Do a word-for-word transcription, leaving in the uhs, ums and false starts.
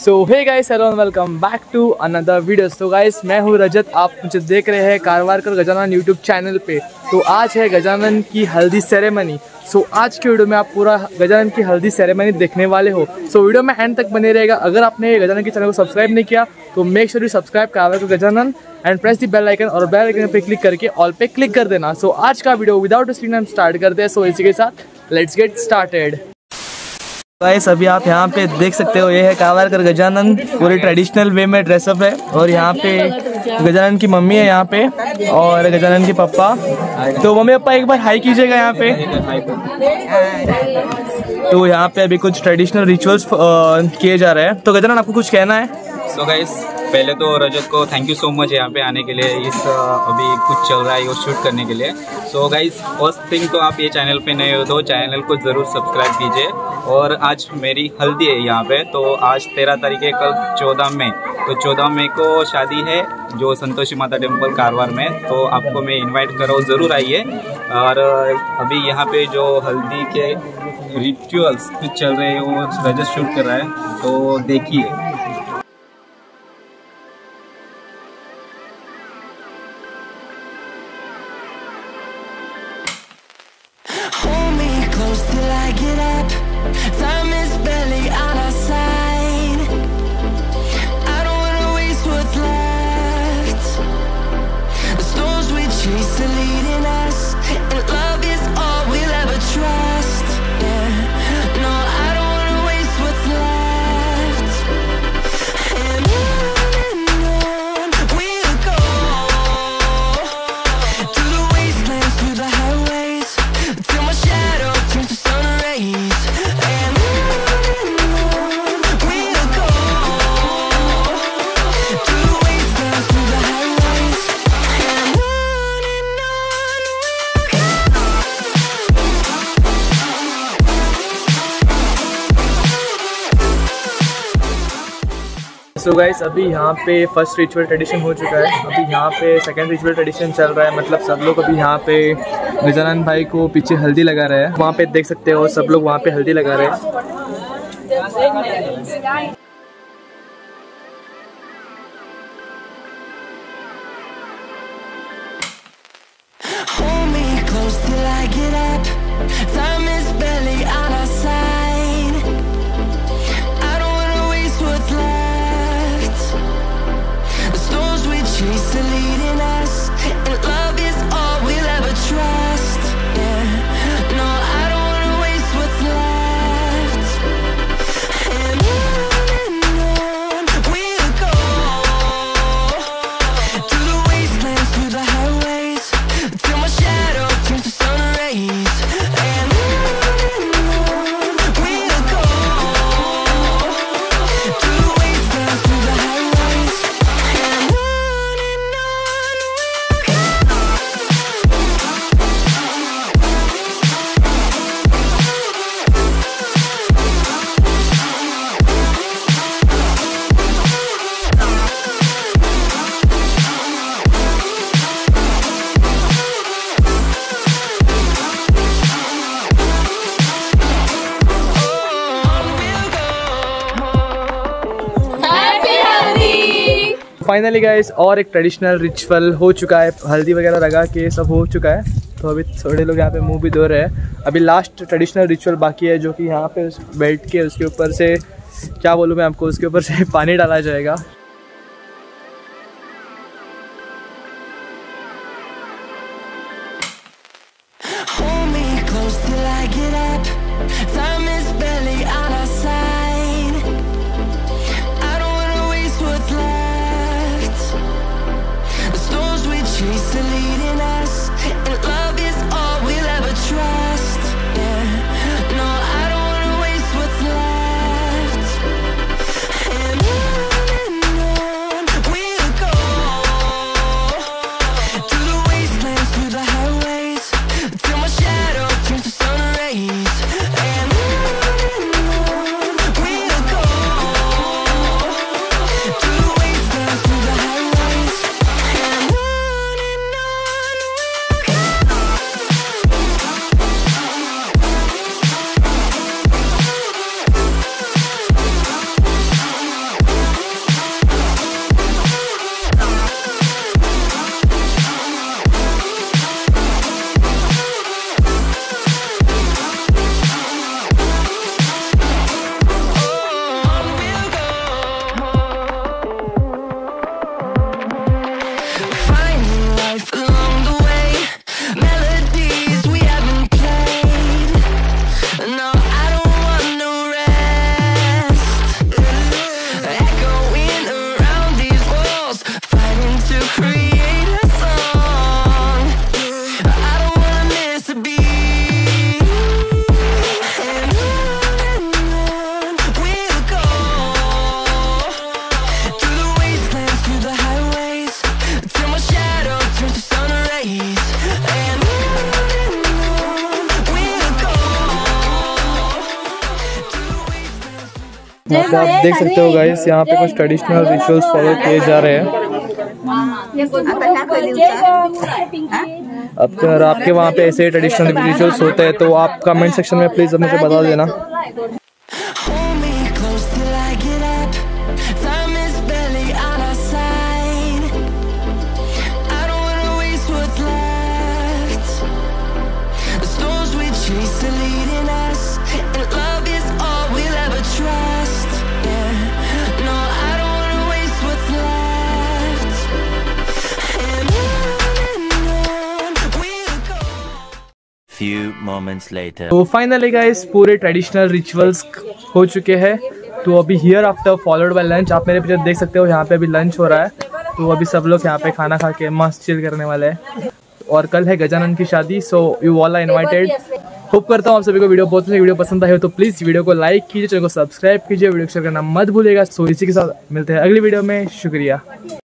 So hey guys, hello and welcome back to another video. तो guys, मैं हूँ रजत, आप मुझे देख रहे हैं कारवारकर गजानन यूट्यूब चैनल पे। तो आज है गजानन की हल्दी सेरेमनी। सो so, आज के वीडियो में आप पूरा गजानन की हल्दी सेरेमनी देखने वाले हो। सो so, वीडियो में एंड तक बने रहेगा। अगर आपने गजानन के चैनल को सब्सक्राइब नहीं किया तो make sure you subscribe Karwarkar Gajanan and press the bell icon, और बेल आइकन पे क्लिक करके ऑल पे क्लिक कर देना। सो so, आज का वीडियो विदाउट स्क्रीन हम स्टार्ट करते हैं। सो so, इसी के साथ लेट्स गेट स्टार्टेड। गाइस, अभी आप यहाँ पे देख सकते हो, ये है कारवारकर गजानन, पूरे ट्रेडिशनल वे में ड्रेसअप है। और यहाँ पे गजानन की मम्मी है यहाँ पे, और गजानन के पापा। तो मम्मी पापा एक बार हाई कीजिएगा यहाँ पे। तो यहाँ पे अभी कुछ ट्रेडिशनल रिचुअल्स किए जा रहे हैं। तो गजानन, आपको कुछ कहना है? सो गाइस, पहले तो रजत को थैंक यू सो मच यहाँ पे आने के लिए, इस अभी कुछ चल रहा है वो शूट करने के लिए। सो गाइस, फर्स्ट थिंग तो आप ये चैनल पे नए हो तो चैनल को ज़रूर सब्सक्राइब कीजिए। और आज मेरी हल्दी है यहाँ पे, तो आज तेरह तारीख है, कल चौदह मई। तो चौदह मई को शादी है जो संतोषी माता टेम्पल कारवार में। तो आपको मैं इन्वाइट कर रहा हूँ, ज़रूर आइए। और अभी यहाँ पे जो हल्दी के रिचुअल्स कुछ चल रहे हैं वो रजत शूट कर रहा है, तो देखिए। Till I get up, time is barely on our side. I don't wanna waste what's left. The storms we chase are leading us, and love is all we'll ever trust. Yeah, no, I don't wanna waste what's left. And on and on we'll go, through the wastelands, through the highways, till my shadow turns to sun rays. And on and on we'll go, through the wastelands, through the highways. And on and on we'll go. So guys, अभी यहाँ पे first ritual tradition हो चुका है। अभी यहाँ पे second ritual tradition चल रहा है। मतलब सब लोग अभी यहाँ पे गजानन भाई को पीछे हल्दी लगा रहे हैं। वहाँ पे देख सकते हो, सब लोग वहाँ पे हल्दी लगा रहे हैं। Hold me close till I get up. Time is barely on our side. I don't wanna waste what's left. The storms we chase are leading us, and love is all we'll ever trust. Yeah, no, I don't wanna waste what's left. And on and on we'll go, through the wastelands, through the highways, till my shadow turns to sun rays. And on and on we'll go, through the wastelands, through the highways. And on and on we'll go. Finally guys, और एक traditional ritual हो चुका है। हल्दी वगैरह लगा के सब हो चुका है। तो अभी थोड़े लोग यहाँ पे मुंह भी धो रहे हैं। अभी लास्ट ट्रेडिशनल रिचुअल बाकी है, जो कि यहाँ पे बैठ के उसके ऊपर से, क्या बोलूँ मैं आपको, उसके ऊपर से पानी डाला जाएगा। Hold me close till I get up. Time is barely on our side. I don't wanna waste what's left. The storms we chase are leading us, and love is all we'll ever trust. Yeah, no, I don't wanna waste what's left. And on and on we'll go, through the wastelands, through the highways, till my shadow turns to sun rays. And on and on we'll go, through the wastelands, through the highways. And on and on यहाँ पे आप देख सकते हो guys, यहाँ पे कुछ traditional rituals follow किए जा रहे हैं। अब अगर आपके वहाँ पे ऐसे ट्रेडिशनल रिचुअल्स होते हैं तो आप कमेंट सेक्शन में प्लीज़ मुझे बता देना। Hold me close till I get up. Time is barely on our side. I don't wanna waste what's left. The storms we chase are leading us, and love is all we'll ever trust. Yeah, no, I don't wanna waste what's left. And on and on we'll go. Few moments later. तो finally guys पूरे traditional rituals हो चुके हैं। तो अभी here after followed by lunch, आप मेरे पीछे देख सकते हो यहाँ पे अभी लंच हो रहा है। तो अभी सब लोग यहाँ पे खाना खा के मस्त चिल करने वाले हैं। और कल है गजानन की शादी, so you all are invited. Hope करता हूँ आप सभी को वीडियो बहुत वीडियो पसंद आए हो तो प्लीज़ वीडियो को लाइक कीजिए, चैनल को सब्सक्राइब कीजिए, वीडियो शेयर करना मत भूलिएगा। सो इसी के साथ मिलते हैं अगली वीडियो में। शुक्रिया।